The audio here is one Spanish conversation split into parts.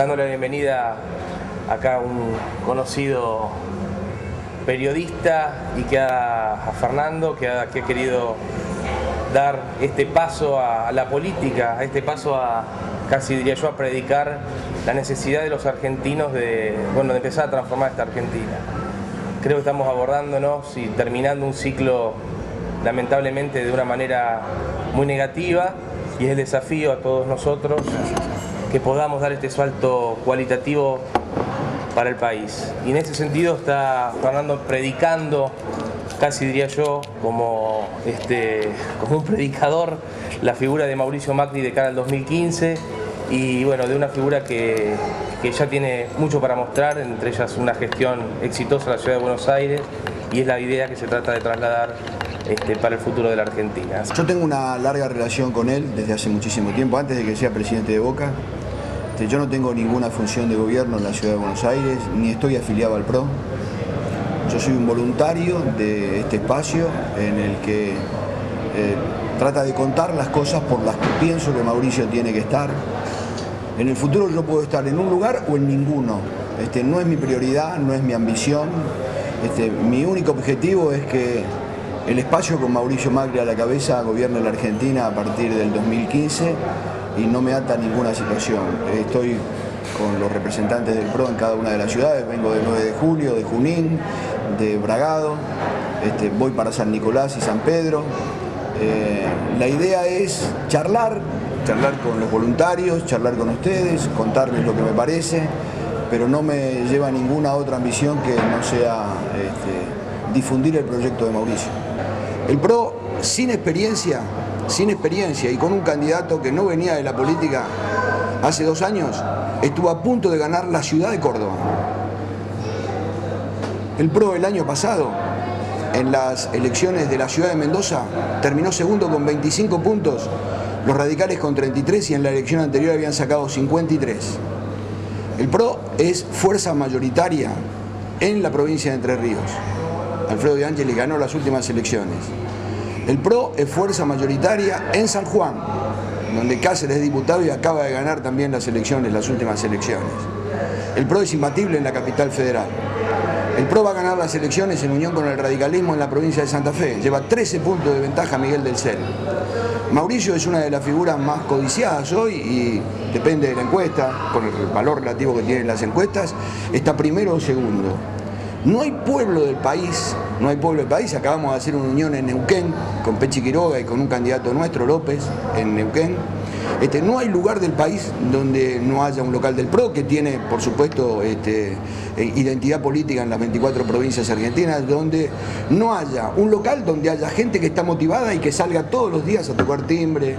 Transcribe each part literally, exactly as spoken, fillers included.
dándole la bienvenida acá a un conocido periodista y que ha, a Fernando, que ha, que ha querido dar este paso a, a la política, a este paso a, casi diría yo, a predicar la necesidad de los argentinos de, bueno, de empezar a transformar esta Argentina. Creo que estamos abordándonos y terminando un ciclo lamentablemente de una manera muy negativa, y es el desafío a todos nosotros que podamos dar este salto cualitativo para el país. Y en ese sentido está Fernando predicando, casi diría yo, como, este, como un predicador, la figura de Mauricio Macri de cara al dos mil quince, y bueno, de una figura que, que ya tiene mucho para mostrar, entre ellas una gestión exitosa en la ciudad de Buenos Aires, y es la idea que se trata de trasladar este, para el futuro de la Argentina. Yo tengo una larga relación con él desde hace muchísimo tiempo, antes de que sea presidente de Boca. Yo no tengo ninguna función de gobierno en la ciudad de Buenos Aires, ni estoy afiliado al P R O. Yo soy un voluntario de este espacio en el que eh, trata de contar las cosas por las que pienso que Mauricio tiene que estar. En el futuro yo puedo estar en un lugar o en ninguno. Este, no es mi prioridad, no es mi ambición. Este, mi único objetivo es que el espacio con Mauricio Macri a la cabeza gobierne la Argentina a partir del dos mil quince y no me ata ninguna situación. Estoy con los representantes del P R O en cada una de las ciudades, vengo del nueve de julio, de Junín, de Bragado, este, voy para San Nicolás y San Pedro. Eh, la idea es charlar, charlar con los voluntarios, charlar con ustedes, contarles lo que me parece, pero no me lleva a ninguna otra ambición que no sea este, difundir el proyecto de Mauricio. El P R O, sin experiencia, sin experiencia y con un candidato que no venía de la política hace dos años, estuvo a punto de ganar la ciudad de Córdoba. El P R O el año pasado, en las elecciones de la ciudad de Mendoza, terminó segundo con veinticinco puntos, los radicales con treinta y tres, y en la elección anterior habían sacado cincuenta y tres. El P R O es fuerza mayoritaria en la provincia de Entre Ríos. Alfredo de Ángeles ganó las últimas elecciones. El P R O es fuerza mayoritaria en San Juan, donde Cáceres es diputado y acaba de ganar también las elecciones, las últimas elecciones. El P R O es imbatible en la capital federal. El P R O va a ganar las elecciones en unión con el radicalismo en la provincia de Santa Fe. Lleva trece puntos de ventaja a Miguel del Cel. Mauricio es una de las figuras más codiciadas hoy y depende de la encuesta, por el valor relativo que tienen las encuestas, está primero o segundo. No hay pueblo del país, no hay pueblo del país, acabamos de hacer una unión en Neuquén con Pechi Quiroga y con un candidato nuestro, López, en Neuquén. Este, no hay lugar del país donde no haya un local del P R O, que tiene, por supuesto, este, identidad política en las veinticuatro provincias argentinas, donde no haya un local donde haya gente que está motivada y que salga todos los días a tocar timbre.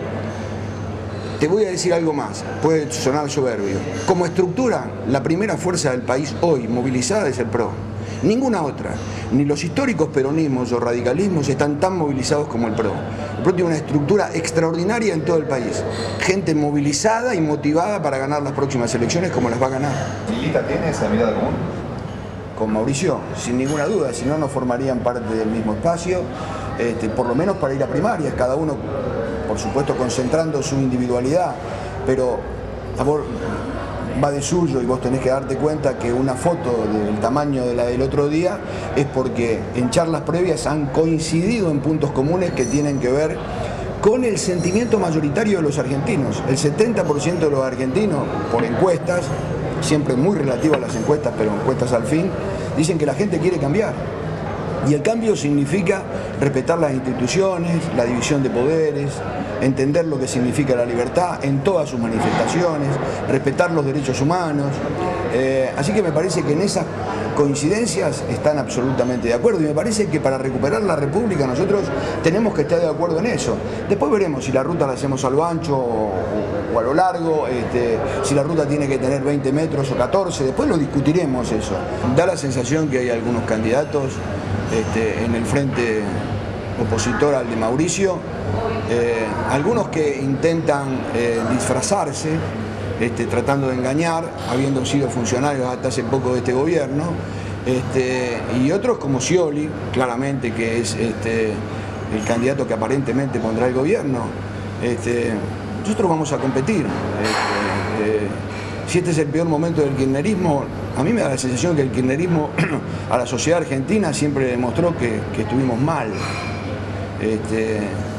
Te voy a decir algo más, puede sonar soberbio. Como estructura, la primera fuerza del país hoy movilizada es el P R O. Ninguna otra, ni los históricos peronismos o radicalismos están tan movilizados como el P R O. El P R O tiene una estructura extraordinaria en todo el país. Gente movilizada y motivada para ganar las próximas elecciones como las va a ganar. ¿Lista tiene esa mirada común? Con Mauricio, sin ninguna duda, si no, no formarían parte del mismo espacio, este, por lo menos para ir a primarias, cada uno, por supuesto, concentrando su individualidad, pero a vos va de suyo y vos tenés que darte cuenta que una foto del tamaño de la del otro día es porque en charlas previas han coincidido en puntos comunes que tienen que ver con el sentimiento mayoritario de los argentinos. El setenta por ciento de los argentinos, por encuestas, siempre muy relativo a las encuestas, pero encuestas al fin, dicen que la gente quiere cambiar. Y el cambio significa respetar las instituciones, la división de poderes, entender lo que significa la libertad en todas sus manifestaciones, respetar los derechos humanos. Eh, así que me parece que en esas coincidencias están absolutamente de acuerdo, y me parece que para recuperar la República nosotros tenemos que estar de acuerdo en eso. Después veremos si la ruta la hacemos a lo ancho o, o a lo largo, este, si la ruta tiene que tener veinte metros o catorce, después lo discutiremos eso. Da la sensación que hay algunos candidatos Este, en el frente opositor al de Mauricio, eh, algunos que intentan eh, disfrazarse, este, tratando de engañar, habiendo sido funcionarios hasta hace poco de este gobierno, este, y otros como Scioli, claramente, que es este, el candidato que aparentemente pondrá el gobierno. Este, nosotros vamos a competir. Este, eh, si este es el peor momento del kirchnerismo, a mí me da la sensación que el kirchnerismo a la sociedad argentina siempre demostró que, que estuvimos mal. Este,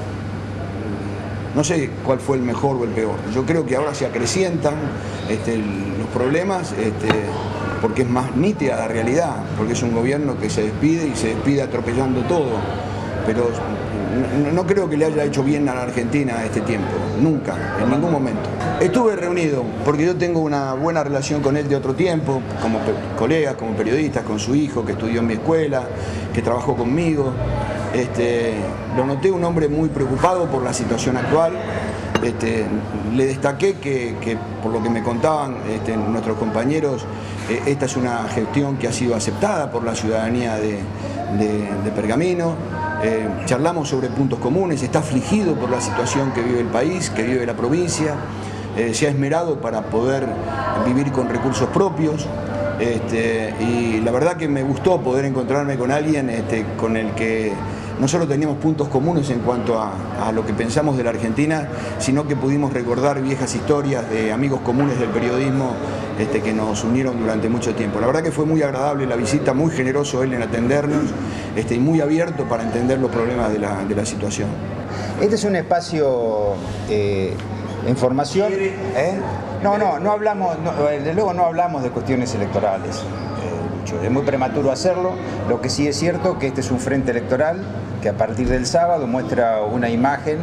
no sé cuál fue el mejor o el peor. Yo creo que ahora se acrecientan este, los problemas este, porque es más nítida la realidad, porque es un gobierno que se despide y se despide atropellando todo. Pero no, no creo que le haya hecho bien a la Argentina este tiempo, nunca, en ningún momento. Estuve reunido porque yo tengo una buena relación con él de otro tiempo, como colegas, como periodistas, con su hijo que estudió en mi escuela, que trabajó conmigo. Este, lo noté un hombre muy preocupado por la situación actual. Este, le destaqué que, que, por lo que me contaban este, nuestros compañeros, eh, esta es una gestión que ha sido aceptada por la ciudadanía de, de, de Pergamino. Eh, charlamos sobre puntos comunes, está afligido por la situación que vive el país, que vive la provincia, eh, se ha esmerado para poder vivir con recursos propios. Este, y la verdad que me gustó poder encontrarme con alguien este, con el que no solo teníamos puntos comunes en cuanto a, a lo que pensamos de la Argentina, sino que pudimos recordar viejas historias de amigos comunes del periodismo este, que nos unieron durante mucho tiempo. La verdad que fue muy agradable la visita, muy generoso él en atendernos este, y muy abierto para entender los problemas de la, de la situación. Este es un espacio eh, de información. ¿eh? No, no, no hablamos, no, desde luego no hablamos de cuestiones electorales. Es muy prematuro hacerlo. Lo que sí es cierto que este es un frente electoral que a partir del sábado muestra una imagen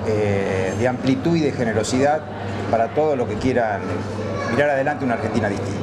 eh, de amplitud y de generosidad para todos los que quieran mirar adelante una Argentina distinta.